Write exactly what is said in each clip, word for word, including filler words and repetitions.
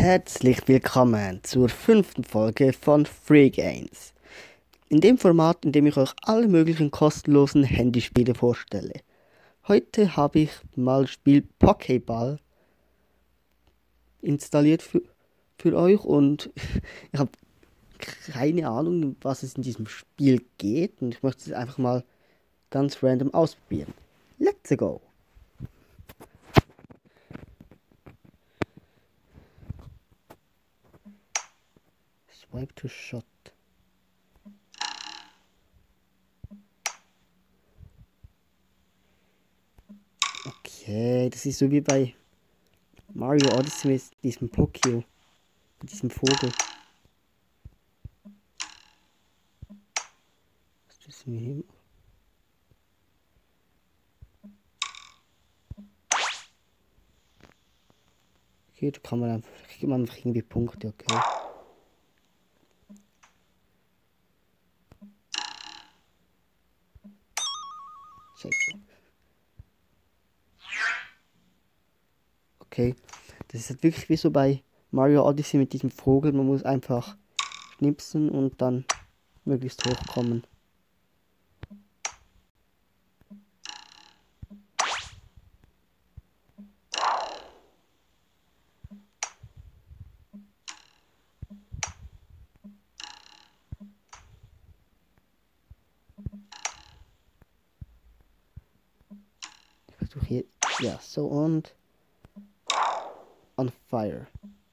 Herzlich willkommen zur fünften Folge von Free Games. In dem Format, in dem ich euch alle möglichen kostenlosen Handyspiele vorstelle. Heute habe ich mal das Spiel Pokéball installiert für, für euch und ich habe keine Ahnung, was es in diesem Spiel geht und ich möchte es einfach mal ganz random ausprobieren. Let's go! Swipe to shot. Okay, das ist so wie bei Mario Odyssey mit diesem Pokio, mit diesem Vogel. Was ist das hier? Okay, da kann man einfach, kriegt man einfach irgendwie Punkte, okay. Scheiße. Okay, das ist halt wirklich wie so bei Mario Odyssey mit diesem Vogel. Man muss einfach schnipsen und dann möglichst hochkommen. Ich versuche hier, ja, so und on fire.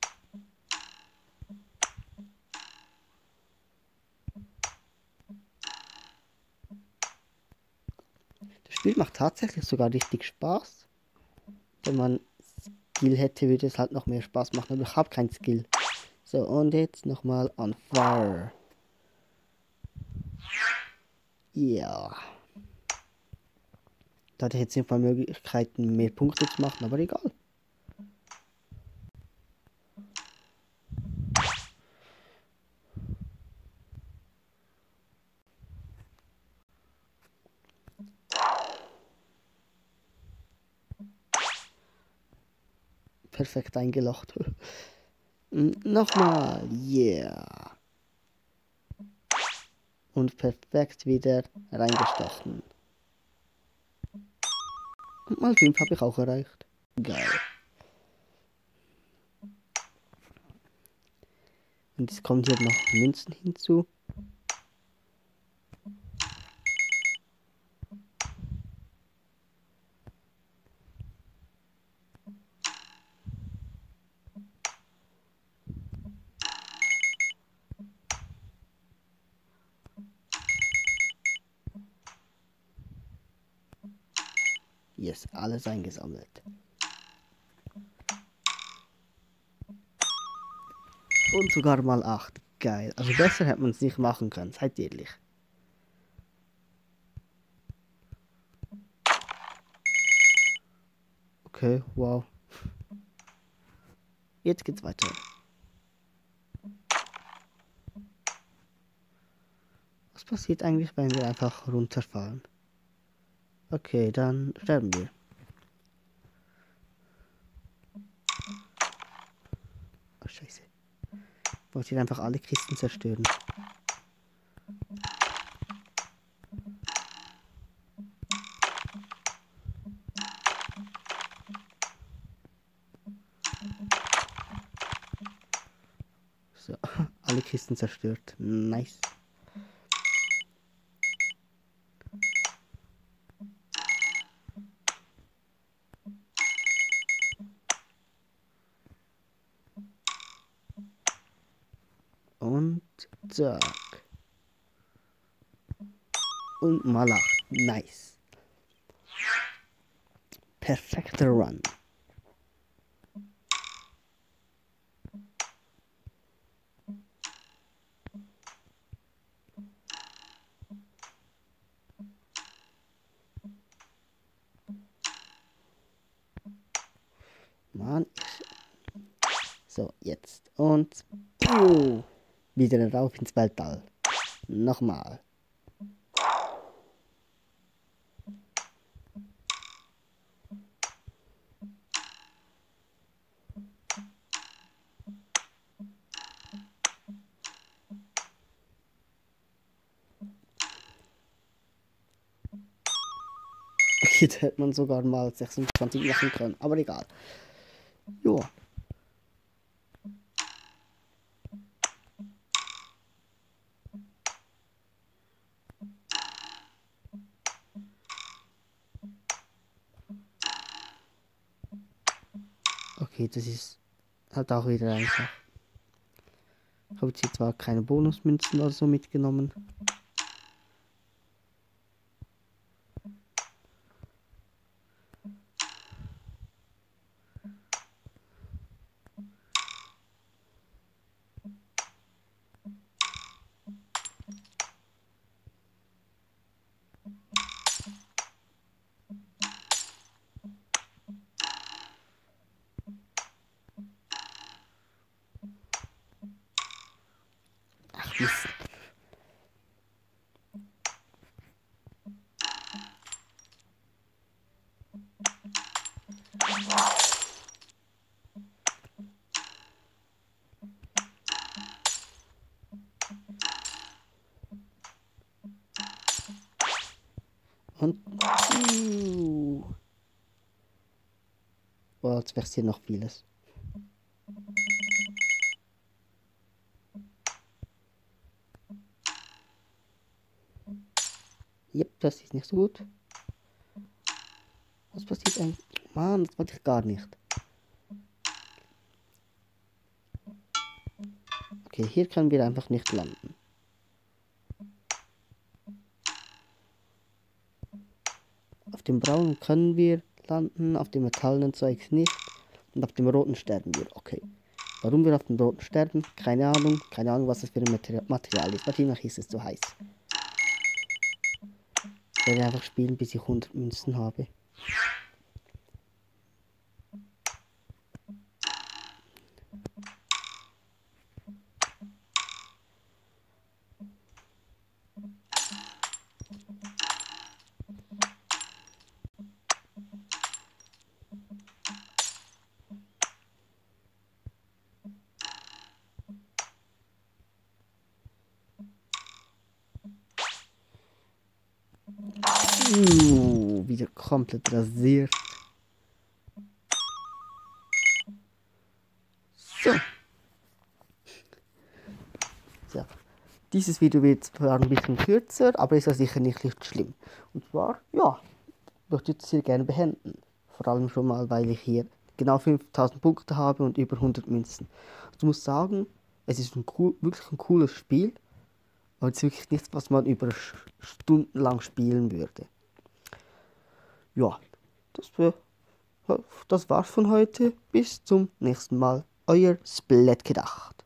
Das Spiel macht tatsächlich sogar richtig Spaß. Wenn man Skill hätte, würde es halt noch mehr Spaß machen, aber ich habe kein Skill. So, und jetzt nochmal on fire. Ja. Da hatte ich jetzt nicht mal Möglichkeiten, mehr Punkte zu machen, aber egal. Perfekt eingelocht. Nochmal, yeah. Und perfekt wieder reingestochen. Und mal fünf habe ich auch erreicht. Geil. Und es kommt hier noch Münzen hinzu. Yes, alles eingesammelt. Und sogar mal acht. Geil. Also besser hätte man es nicht machen können, seid ehrlich. Okay, wow. Jetzt geht's weiter. Was passiert eigentlich, wenn wir einfach runterfallen? Okay, dann sterben wir. Oh, scheiße. Ich wollte hier einfach alle Kisten zerstören. So, alle Kisten zerstört. Nice. Und zack. Und mal acht. Nice. Perfekter Run. Mann. So, jetzt. Und puh, wieder rauf ins Weltall. Nochmal. Jetzt hätte man sogar mal sechsundzwanzig machen können, aber egal. Joa. Okay, das ist halt auch wieder einfach. Ich habe jetzt hier zwar keine Bonusmünzen oder so mitgenommen. Ach, Mist. Und. Uh. Boah, jetzt wächst hier noch vieles. Yep, das ist nicht so gut. Was passiert eigentlich? Mann, das wollte ich gar nicht. Okay, hier können wir einfach nicht landen. Auf dem braunen können wir landen, auf dem metallenen Zeugs nicht. Und auf dem roten sterben wir. Okay. Warum wir auf dem roten sterben? Keine Ahnung. Keine Ahnung, was das für ein Material, Material ist. Wahrscheinlich ist es zu heiß. Ich werde einfach spielen, bis ich hundert Münzen habe. Uh, wieder komplett rasiert. So. So. Dieses Video wird zwar ein bisschen kürzer, aber ist ja sicher nicht, nicht schlimm. Und zwar, ja, möchte ich es hier gerne beenden. Vor allem schon mal, weil ich hier genau fünftausend Punkte habe und über hundert Münzen. Ich muss sagen, es ist ein cool, wirklich ein cooles Spiel. Aber es ist wirklich nichts, was man über stundenlang spielen würde. Ja, das, wär, das war's von heute. Bis zum nächsten Mal. Euer Splatgedacht.